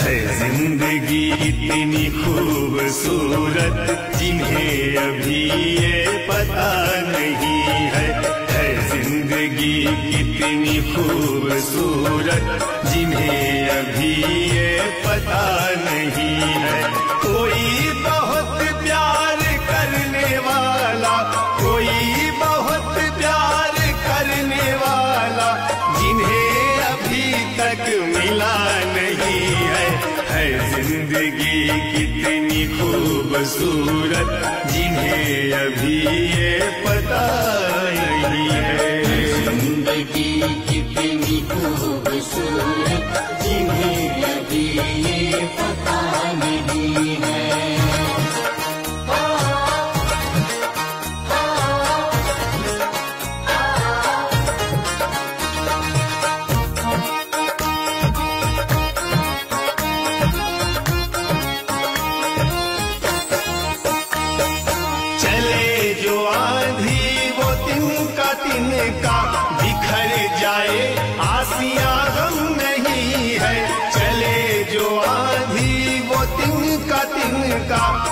है जिंदगी इतनी खूबसूरत जिन्हें अभी ये पता नहीं है जिंदगी कितनी खूबसूरत जिन्हें अभी ये पता नहीं है। कोई बहुत प्यार करने वाला, कोई बहुत प्यार करने वाला जिन्हें अभी तक मिला नहीं है जिंदगी कितनी खूबसूरत जिन्हें अभी ये पता नहीं है। जिंदगी कितनी खूबसूरत जिन्हें अभी ये पता नहीं है। का बिखर जाए आसिया गम नहीं है, चले जो आंधी वो तिनका